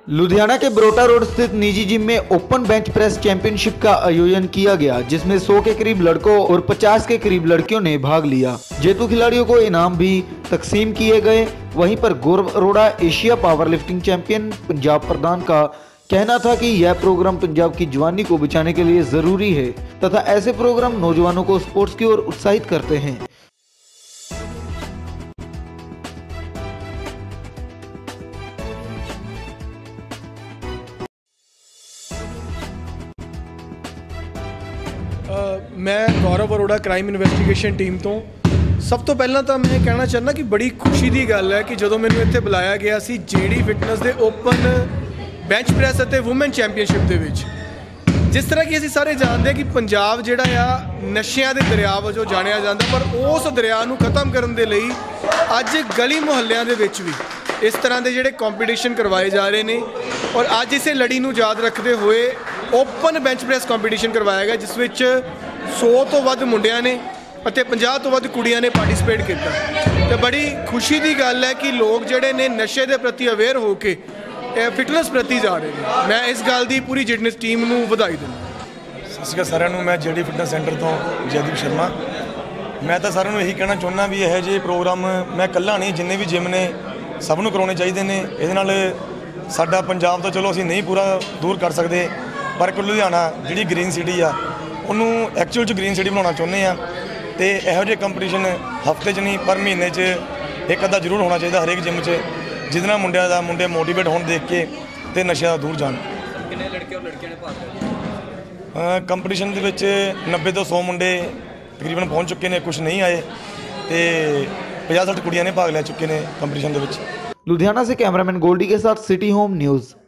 लुधियाना के बरोटा रोड स्थित निजी जिम में ओपन बेंच प्रेस चैंपियनशिप का आयोजन किया गया, जिसमें 100 के करीब लड़कों और 50 के करीब लड़कियों ने भाग लिया। जेतु खिलाड़ियों को इनाम भी तकसीम किए गए। वहीं पर Gaurav Arora, Asia power lifting champion Punjab प्रधान का कहना था कि यह प्रोग्राम पंजाब की जवानी को बचाने के लिए जरूरी है तथा ऐसे प्रोग्राम नौजवानों को स्पोर्ट्स की ओर उत्साहित करते हैं। मैं Gaurav Arora crime investigation team तो सब तो पहला तो मैं कहना चाहना कि बड़ी खुशी की गल है कि जो मैंने इत्थे बुलाया गया सी जेडी फिटनेस के ओपन बेंच प्रेस और वूमेन चैंपीयनशिप के जिस तरह कि असीं सारे जानते हैं कि पंजाब जिहड़ा आ नशियां दे दरिया वजों जानिया जाता, पर उस दरिया नूं खत्म करन दे लई अज गली मुहल्लियां दे विच भी इस तरह के जिहड़े कॉम्पीटिशन करवाए जा रहे हैं। और अज इस लड़ी नूं याद रखते हुए ओपन बेंच प्रेस कॉम्पीटिशन करवाया गया, जिस विच 100 तो वध मुंडियां ने ਅਤੇ 50 ਤੋਂ ਵੱਧ ਕੁੜੀਆਂ ਨੇ ਪਾਰਟਿਸਿਪੇਟ ਕੀਤਾ। ਤੇ ਬੜੀ ਖੁਸ਼ੀ ਦੀ ਗੱਲ ਹੈ ਕਿ ਲੋਕ ਜਿਹੜੇ ਨੇ ਨਸ਼ੇ ਦੇ ਪ੍ਰਤੀ ਅਵੇਅਰ ਹੋ ਕੇ ਫਿਟਨੈਸ ਪ੍ਰਤੀ ਜਾ ਰਹੇ ਨੇ। ਮੈਂ ਇਸ ਗੱਲ ਦੀ ਪੂਰੀ ਫਿਟਨੈਸ ਟੀਮ ਨੂੰ ਵਧਾਈ ਦਿੰਦਾ। ਸਤਿ ਸ਼੍ਰੀ ਅਕਾਲ ਸਾਰਿਆਂ ਨੂੰ। ਮੈਂ ਜੇਡੀ ਫਿਟਨੈਸ ਸੈਂਟਰ ਤੋਂ ਜੈਦੀਪ ਸ਼ਰਮਾ। ਮੈਂ ਤਾਂ ਸਾਰਿਆਂ ਨੂੰ ਇਹੀ ਕਹਿਣਾ ਚਾਹੁੰਦਾ ਵੀ ਇਹੋ ਜਿਹੇ ਪ੍ਰੋਗਰਾਮ ਮੈਂ ਇਕੱਲਾ ਨਹੀਂ, ਜਿੰਨੇ ਵੀ ਜਿਮ ਨੇ ਸਭ ਨੂੰ ਕਰਾਉਣੇ ਚਾਹੀਦੇ ਨੇ। ਇਹਦੇ ਨਾਲ ਸਾਡਾ ਪੰਜਾਬ ਤਾਂ ਚਲੋ ਅਸੀਂ ਨਹੀਂ ਪੂਰਾ ਦੂਰ ਕਰ ਸਕਦੇ, ਪਰ ਲੁਧਿਆਣਾ ਜਿਹੜੀ ਗ੍ਰੀਨ ਸਿਟੀ ਆ ਉਹਨੂੰ ਐਕਚੁਅਲ 'ਚ ਗ੍ਰੀਨ ਸਿਟੀ ਬਣਾਉਣਾ ਚਾਹੁੰਦੇ ਆ। तो यहो जे कंपीटिशन हफ्ते च नहीं पर महीने एक अद्धा जरूर होना चाहिए हरेक जिम च, जिस नाल मुंडे मोटिवेट होने देख के तो नशे दूर जान। कितने लड़के और लड़कियां ने भाग लिया? कंपीटिशन के 90 तो 100 मुंडे तकरीबन पहुँच चुके हैं, कुछ नहीं आए तो 50-60 कुड़ियां ने भाग ले चुके हैं कंपीटिशन के। लुधियाना से कैमरामैन गोल्डी के साथ सिटी होम न्यूज़।